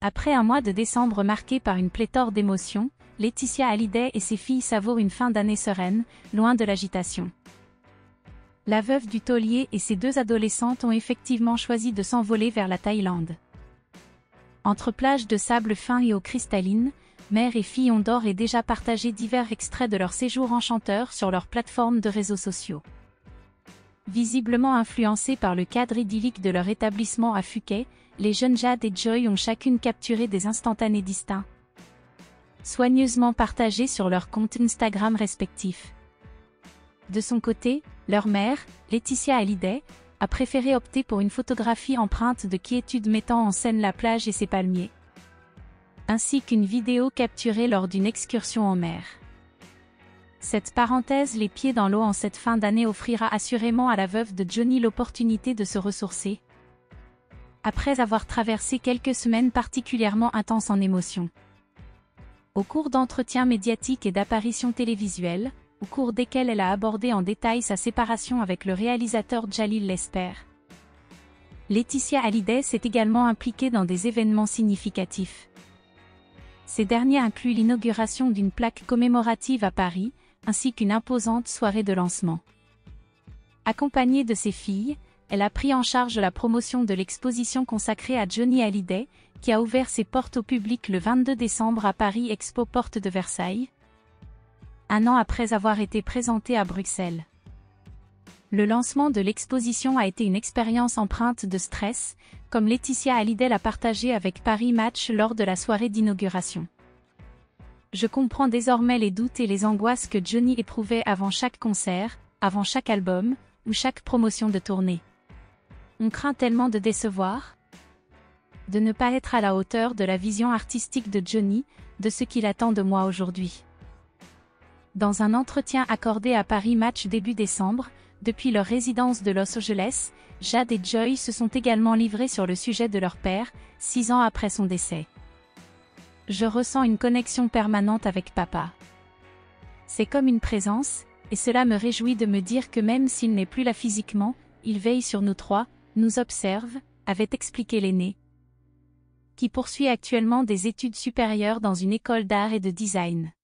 Après un mois de décembre marqué par une pléthore d'émotions, Laetitia Hallyday et ses filles savourent une fin d'année sereine, loin de l'agitation. La veuve du taulier et ses 2 adolescentes ont effectivement choisi de s'envoler vers la Thaïlande. Entre plages de sable fin et eau cristalline, mère et fille ont d'ores et déjà partagé divers extraits de leur séjour enchanteur sur leurs plateformes de réseaux sociaux. Visiblement influencés par le cadre idyllique de leur établissement à Phuket, les jeunes Jade et Joy ont chacune capturé des instantanés distincts, soigneusement partagés sur leurs comptes Instagram respectifs. De son côté, leur mère, Laetitia Hallyday, a préféré opter pour une photographie empreinte de quiétude mettant en scène la plage et ses palmiers, ainsi qu'une vidéo capturée lors d'une excursion en mer. Cette parenthèse les pieds dans l'eau en cette fin d'année offrira assurément à la veuve de Johnny l'opportunité de se ressourcer, après avoir traversé quelques semaines particulièrement intenses en émotions. Au cours d'entretiens médiatiques et d'apparitions télévisuelles, au cours desquels elle a abordé en détail sa séparation avec le réalisateur Jalil Lesper, Laetitia Hallyday s'est également impliquée dans des événements significatifs. Ces derniers incluent l'inauguration d'une plaque commémorative à Paris, ainsi qu'une imposante soirée de lancement. Accompagnée de ses filles, elle a pris en charge la promotion de l'exposition consacrée à Johnny Hallyday, qui a ouvert ses portes au public le 22 décembre à Paris Expo Porte de Versailles, un an après avoir été présentée à Bruxelles. Le lancement de l'exposition a été une expérience empreinte de stress, comme Laetitia Hallyday l'a partagé avec Paris Match lors de la soirée d'inauguration. Je comprends désormais les doutes et les angoisses que Johnny éprouvait avant chaque concert, avant chaque album, ou chaque promotion de tournée. On craint tellement de décevoir, de ne pas être à la hauteur de la vision artistique de Johnny, de ce qu'il attend de moi aujourd'hui. Dans un entretien accordé à Paris Match début décembre, depuis leur résidence de Los Angeles, Jade et Joy se sont également livrés sur le sujet de leur père, 6 ans après son décès. Je ressens une connexion permanente avec papa. C'est comme une présence, et cela me réjouit de me dire que même s'il n'est plus là physiquement, il veille sur nous 3, nous observe, avait expliqué l'aîné, qui poursuit actuellement des études supérieures dans une école d'art et de design.